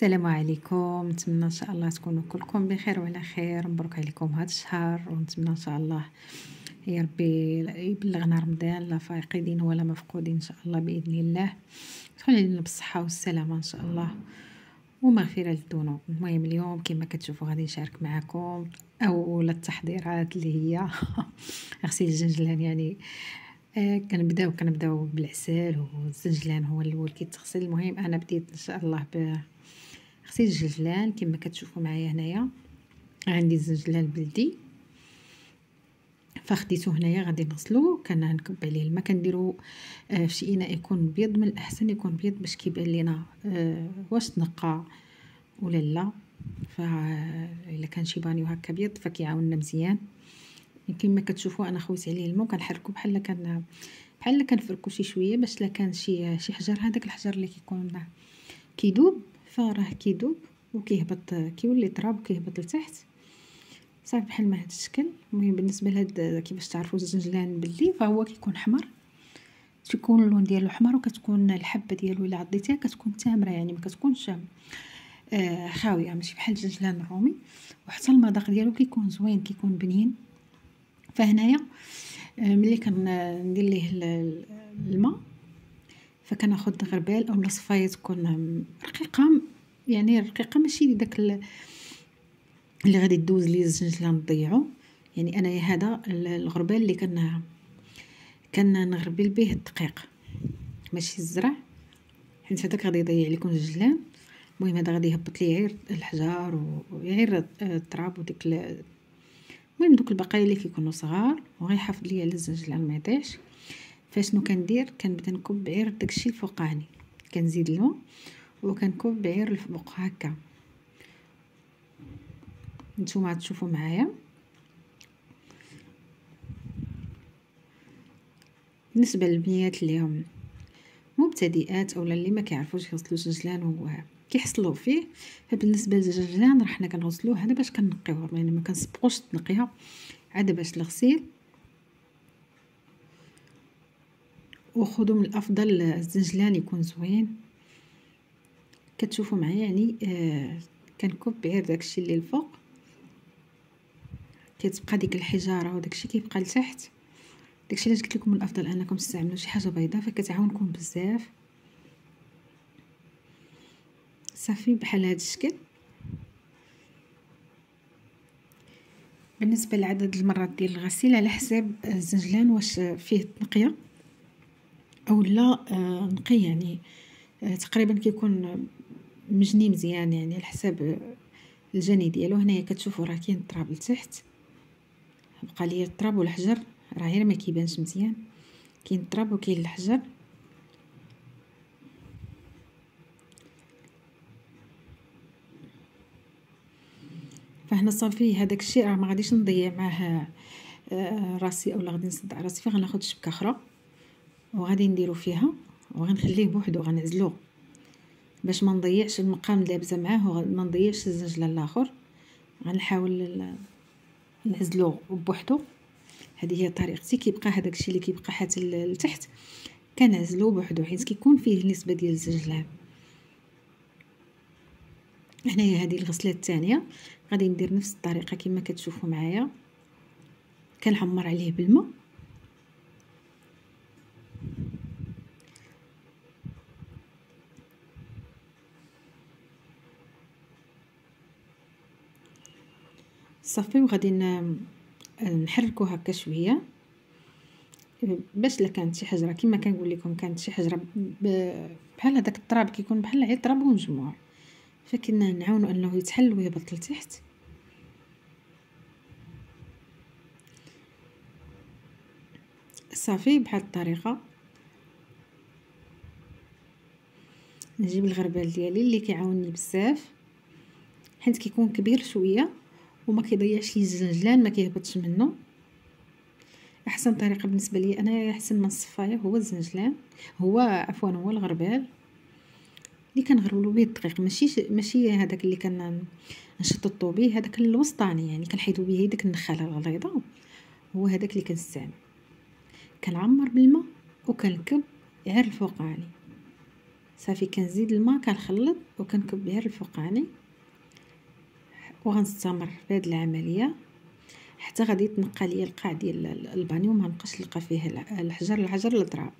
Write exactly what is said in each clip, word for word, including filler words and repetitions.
السلام عليكم. نتمنى ان شاء الله تكونوا كلكم بخير وعلى خير. مبروك عليكم هذا الشهر، ونتمنى ان شاء الله يا ربي يبلغنا رمضان لا فاقدين ولا مفقودين ان شاء الله باذن الله. يدخل علينا بالصحه والسلامه ان شاء الله ومغفره للذنوب. المهم اليوم كما كتشوفوا غادي نشارك معكم اول التحضيرات اللي هي غسيل الجنجلان. يعني آه كنبداو كنبداو بالعسل والزنجلان هو الاول كيتغسل. المهم انا بديت ان شاء الله ب غسيل الجنجلان كما كتشوفوا معايا هنايا. عندي الزنجلان بلدي فخديته هنايا غادي نغسلو. كنكب عليه الماء كنديرو آه في شي اناء يكون بيض، من الاحسن يكون بيض باش كيبان لينا آه واش تنقى ولا لا. فالا كان شي بانيو هكا بيض فكيعاوننا مزيان. كما كتشوفوا انا خويت عليه الماء كنحركو بحال كان بحال كنفركو شي شويه باش لا كان شي شي حجر، هذاك الحجر اللي كيكون كيدوب فراه كيدوب وكيهبط كيولي تراب وكيهبط لتحت صافي بحال ما هذا الشكل. المهم بالنسبه لهاد كيفاش تعرفوا الزنجلان بلي فهو كيكون حمر، تيكون اللون ديالو حمر وكتكون الحبه ديالو الا عضيتيها كتكون تامره، يعني ما كتكونش آه خاويه، ماشي بحال الجنجلان الرومي. وحتى المذاق ديالو كيكون زوين كيكون بنين. فهنايا آه ملي كندير ليه الماء فكناخذ غربال او صفايه تكون رقيقه، يعني رقيقه ماشي داك اللي غادي دوز لي الزنجلان تضيعو. يعني انا هذا الغربال اللي كنا كنا نغربل به الدقيق ماشي الزرع، حيت هذاك غادي يضيع لكم الجنجلان. المهم هذا غادي يهبط لي غير الحجار وغير التراب وديك المهم دوك البقايا اللي كيكونوا صغار، وغيحافظ لي على الزنجلان ما يضيعش. فاشنو كندير؟ كنبدا نكب غير داكشي الفوقاني، كنزيد الماء وكنكب غير الفوق هكا. نتوما تشوفوا معايا. بالنسبه للبنيات اللي هم مبتدئات اولا اللي ما كيعرفوش يغسلوا الجنجلان وكيحصلوا فيه، فبالنسبه للجنجلان راه حنا كنغسلوه هذا باش كنقيوه، يعني ما كنسبقوش التنقيه عاد باش الغسيل. وخذوا من الافضل الزنجلان يكون زوين. كتشوفوا معايا يعني آه كنكب غير داكشي اللي الفوق، كتبقى ديك الحجاره وداكشي كيبقى لتحت. داكشي علاش قلت لكم من الافضل انكم تستعملوا شي حاجه بيضاء فكتعاونكم بزاف. صافي بحال هذا الشكل. بالنسبه لعدد المرات ديال الغسيل على حساب الزنجلان واش فيه تنقيه او لا آه نقي، يعني آه تقريبا كيكون مجني مزيان، يعني على حساب الجني ديالو. هنايا كتشوفوا راه كاين التراب لتحت، بقى لي التراب والحجر راه غير ما كيبانش مزيان، كاين التراب وكاين الحجر. فهنا صافي هذاك الشيء راه ما غاديش نضيع معاه آه راسي اولا غادي نصدع راسي، فغناخذ شبكه اخرى وغادي نديرو فيها وغنخليه بوحدو، غنعزلوه باش ما نضيعش المقام لابسه معاه وما نضيعش الزنجلان الاخر. غنحاول نعزلو بوحدو، هذه هي طريقتي. كيبقى هذاك الشيء اللي كيبقى حتى لتحت كنعزلو بوحدو حيت كيكون فيه نسبه ديال الزنجلان. هنايا هذه الغسله الثانيه غادي ندير نفس الطريقه كما كتشوفوا معايا. كنحمر عليه بالماء صافي، وغادي نحركو هكا شويه باش لا كانت شي حجره كما كنقول لكم كانت شي حجره بحال هذاك التراب كيكون بحال غير تراب ومجموع، فكنا نعاونوا انه يتحل ويهبط لتحت. صافي بحال الطريقه نجيب الغربال ديالي اللي كيعاونني بزاف حيت كيكون كبير شويه وما كيضيعش لي الزنجلان، ما كيهبطش منه. احسن طريقه بالنسبه لي انا احسن من الصفايه هو الزنجلان، هو عفوا هو الغربال اللي كنغربلو به الدقيق، ماشي ماشي هذاك اللي كنشططو به، هذاك الوسطاني يعني كنحيدو به ديك النخاله الغليظه، هو هذاك اللي كنستعمل. كنعمر بالماء وكنكب غير الفوقاني صافي كنزيد الماء كنخلط وكنكب غير الفوقاني، وغنستمر في هذه العمليه حتى غادي يتنقى ليا القاع ديال البانيو، ما نبقاش نلقى فيه الحجر الحجر التراب.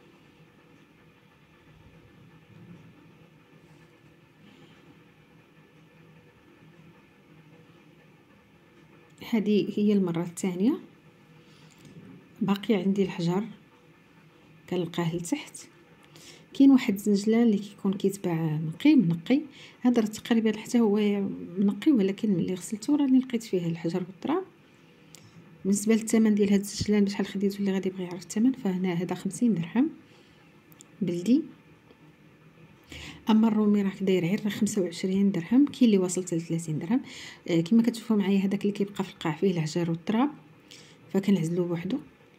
هذه هي المره الثانيه، باقي عندي الحجر كنلقاه لتحت. كاين واحد الزنجلان اللي كيكون كيتباع نقي منقي، هذا تقريبا حتى هو منقي، ولكن ملي غسلته راني لقيت فيه الحجر والتراب. بالنسبه للثمن ديال هذا الزنجلان بشحال خديته، اللي غادي يبغي يعرف الثمن فهنا هذا خمسين درهم بلدي. اما الرومي راه داير غير خمسة وعشرين درهم، كاين اللي واصل حتى ثلاثين درهم. آه كما كتشوفوا معايا هذاك اللي كيبقى في القاع فيه الحجر والتراب فكنعزلوه بوحدو.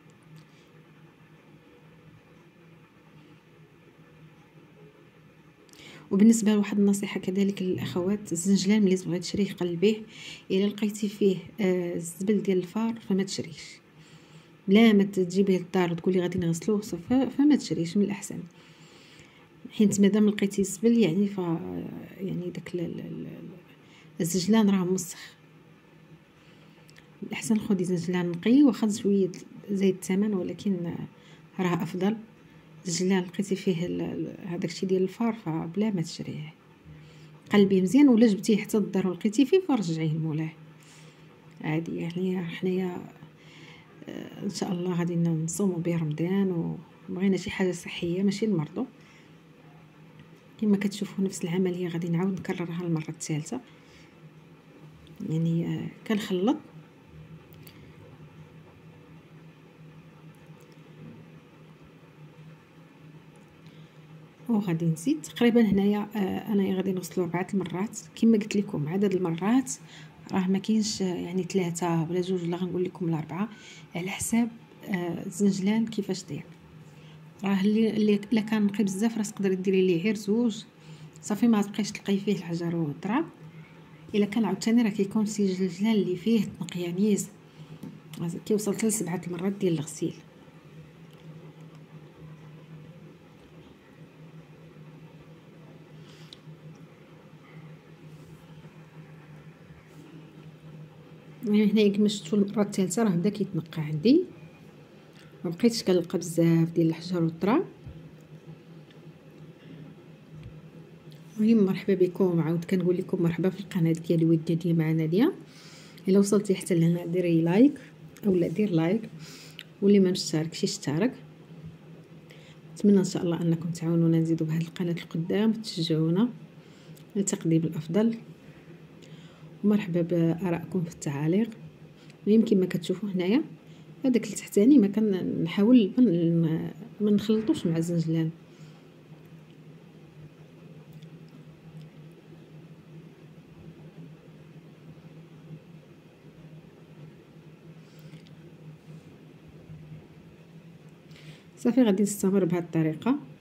وبالنسبه لواحد النصيحه كذلك للاخوات، الزنجلان ملي تبغي تشريه قلبيه، الا لقيتي فيه آه الزبل ديال الفار فما تشريش، لا ما تجيبيه للدار وتقولي غادي نغسلوه فما تشريش من الاحسن، حيت مادام لقيتي الزبل يعني ف يعني داك الزنجلان راه مسخ. الاحسن خدي زنجلان نقي واخا شويه زايد الثمن، ولكن راه افضل. الزنجلان لقيتي فيه هذاك الشيء ديال الفار فبلا ما تشريه، قلبيه مزيان، ولا جبتيه حتى الدار ولقيتي فيه فرجعيه لمولاه عادي. يعني حنايا ان شاء الله غادي نصوموا به رمضان وبغينا شي حاجه صحيه ماشي المرضو. كما كتشوفوا نفس العمليه غادي نعاود نكررها المره الثالثه. يعني آه كنخلط وغادي نزيد تقريبا هنايا آه انا غادي نغسلو اربعه المرات. كما قلت لكم عدد المرات راه ما كاينش يعني ثلاثة ولا جوج، لا غنقول لكم الاربعه على حساب آه الزنجلان كيفاش داير. راه اللي اللي الا كان نقي بزاف راه تقدري ديري ليه غير زوج صافي ما تبقايش تلقاي فيه الحجر والتراب. الا كان عاوتاني راه كيكون شي زنجلان اللي فيه تنقيانيز كيوصل حتى لسبعه المرات ديال الغسيل. يعني هنايا كما شفتوا المره الثالثه راه بدا كيتنقى عندي، ما بقيتش كنلقى بزاف ديال الحجر والتراب. المهم مرحبا بكم، عاود كنقول لكم مرحبا في القناه ديالي وديتي مع ناديه. الا وصلتي حتى لهنا ديري لايك اولا دير لايك، واللي ما مشتركش يشترك. نتمنى ان شاء الله انكم تعاونونا نزيدوا بهذه القناه القدام وتشجعونا لتقديم الافضل. ومرحبا بارائكم في التعاليق. المهم كما كتشوفوا هنايا هذاك التحتاني ما كنحاول ما نخلطوش مع الزنجلان. صافي غادي نستمر بهذه الطريقه